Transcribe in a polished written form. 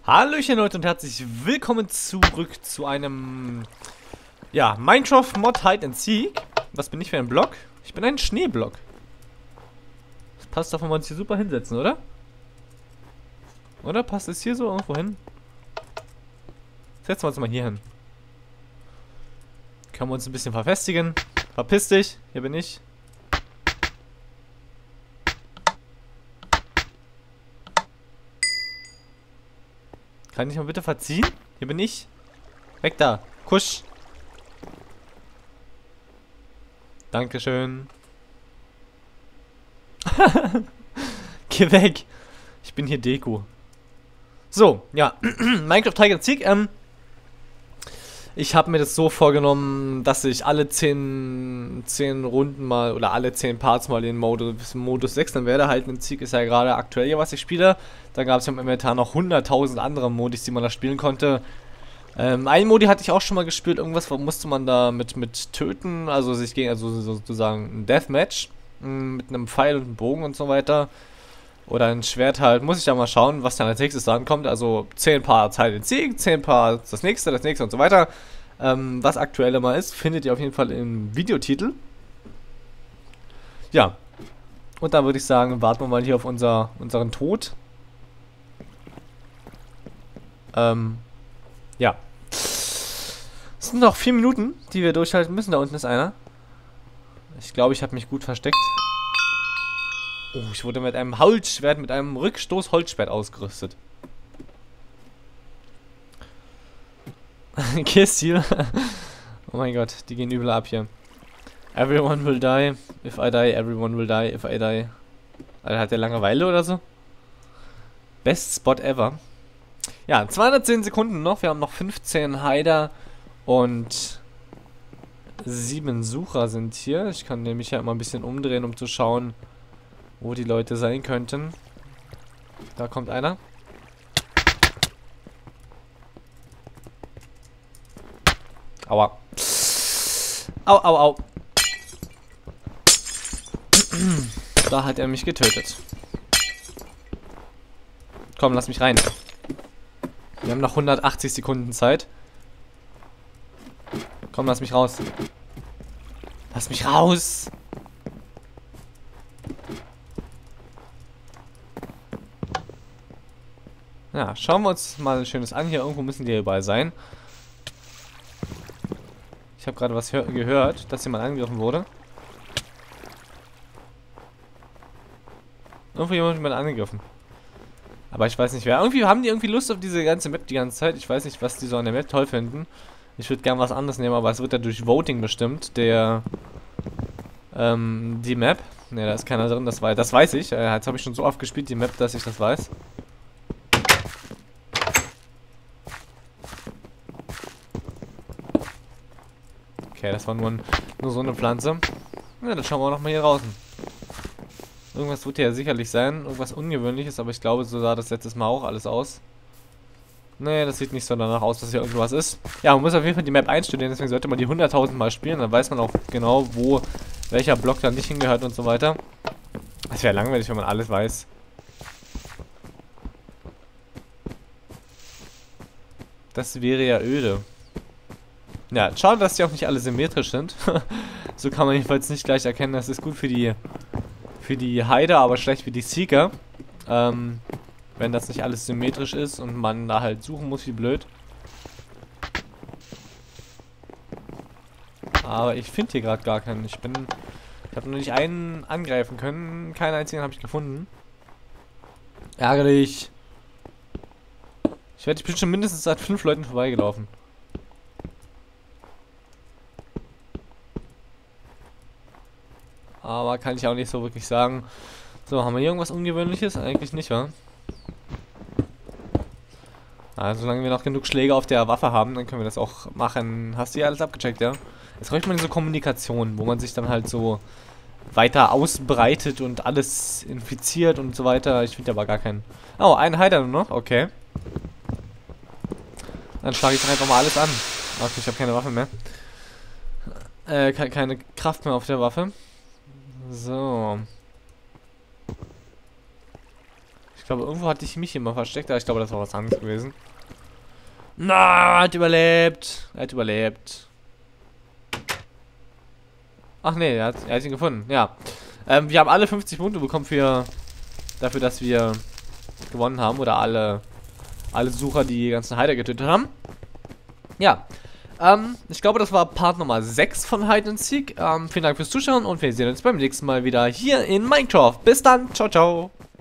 Hallöchen Leute und herzlich willkommen zurück zu einem, ja, Minecraft Mod Hide and Seek. Was bin ich für ein Block? Ich bin ein Schneeblock. Das passt doch, wenn wir uns hier super hinsetzen, oder? Oder passt es hier so irgendwo hin? Setzen wir uns mal hier hin. Können wir uns ein bisschen verfestigen. Verpiss dich, hier bin ich. Kann ich mal bitte verziehen? Hier bin ich. Weg da. Kusch. Dankeschön. Geh weg. Ich bin hier Deko. So, ja. Minecraft Hide and Seek. Ich habe mir das so vorgenommen, dass ich alle 10 Runden mal oder alle 10 Parts mal in Modus wechseln werde. Hide and Seek ist ja gerade aktuell hier, was ich spiele. Da gab es ja im Inventar noch 100.000 andere Modis, die man da spielen konnte. Ein Modi hatte ich auch schon mal gespielt. Irgendwas musste man da mit töten. Also sich gegen, also sozusagen ein Deathmatch. Mit einem Pfeil und einem Bogen und so weiter. Oder ein Schwert halt. Muss ich ja mal schauen, was dann als nächstes dran kommt. Also 10 Parts Hide and Seek, 10 Parts das nächste und so weiter. Was aktuell immer ist, findet ihr auf jeden Fall im Videotitel. Ja. Und da würde ich sagen, warten wir mal hier auf unseren Tod. Ja. Es sind noch 4 Minuten, die wir durchhalten müssen. Da unten ist einer. Ich glaube, ich habe mich gut versteckt. Oh, ich wurde mit einem Holzschwert, mit einem Rückstoß-Holzschwert ausgerüstet. Kiss-Ziel. Oh mein Gott, die gehen übel ab hier. Everyone will die. If I die, everyone will die. If I die. Alter, hat der Langeweile oder so? Best Spot ever. Ja, 210 Sekunden noch. Wir haben noch 15 Hider und 7 Sucher sind hier. Ich kann nämlich ja immer ein bisschen umdrehen, um zu schauen, wo die Leute sein könnten. Da kommt einer. Aua. Au, au, au. Da hat er mich getötet. Komm, lass mich rein. Wir haben noch 180 Sekunden Zeit. Komm, lass mich raus. Lass mich raus! Ja, schauen wir uns mal ein schönes an. Hier irgendwo müssen die überall sein. Ich habe gerade was gehört, dass jemand angegriffen wurde. Irgendwo jemand angegriffen. Aber ich weiß nicht wer. Irgendwie haben die irgendwie Lust auf diese ganze Map die ganze Zeit. Ich weiß nicht, was die so an der Map toll finden. Ich würde gern was anderes nehmen, aber es wird ja durch Voting bestimmt. Die Map. Ne, da ist keiner drin, das weiß ich. Jetzt habe ich schon so oft gespielt, die Map, dass ich das weiß. Okay, das war nur so eine Pflanze. Ja, dann schauen wir auch nochmal hier draußen. Irgendwas wird hier ja sicherlich sein. Irgendwas Ungewöhnliches, aber ich glaube, so sah das letztes Mal auch alles aus. Nee, das sieht nicht so danach aus, dass hier irgendwas ist. Ja, man muss auf jeden Fall die Map einstudieren, deswegen sollte man die 100.000 Mal spielen. Dann weiß man auch genau, wo welcher Block da nicht hingehört und so weiter. Das wäre langweilig, wenn man alles weiß. Das wäre ja öde. Ja, schade, dass die auch nicht alle symmetrisch sind. So kann man jedenfalls nicht gleich erkennen, das ist gut für die Hider, aber schlecht für die Seeker. Wenn das nicht alles symmetrisch ist und man da halt suchen muss, wie blöd. Aber ich finde hier gerade gar keinen. Ich habe nur nicht einen angreifen können. Keinen einzigen habe ich gefunden. Ärgerlich. Ich bin schon mindestens seit 5 Leuten vorbeigelaufen. Aber kann ich auch nicht so wirklich sagen. So, haben wir hier irgendwas Ungewöhnliches? Eigentlich nicht, wa? Also, solange wir noch genug Schläge auf der Waffe haben, dann können wir das auch machen. Hast du hier alles abgecheckt, ja? Jetzt bräuchte man diese Kommunikation, wo man sich dann halt so weiter ausbreitet und alles infiziert und so weiter. Ich finde aber gar keinen. Oh, einen Hider nur noch? Okay. Dann schlage ich doch einfach mal alles an. Okay, ich habe keine Waffe mehr. Keine Kraft mehr auf der Waffe. So. Ich glaube, irgendwo hatte ich mich immer versteckt, aber ich glaube, das war was anderes gewesen. Na, er hat überlebt. Er hat überlebt. Ach nee, er hat ihn gefunden. Ja. Wir haben alle 50 Punkte bekommen dafür, dass wir gewonnen haben. Oder alle Sucher, die ganzen Heider getötet haben. Ja. Ich glaube, das war Part Nummer 6 von Hide and Seek. Vielen Dank fürs Zuschauen und wir sehen uns beim nächsten Mal wieder hier in Minecraft. Bis dann. Ciao, ciao.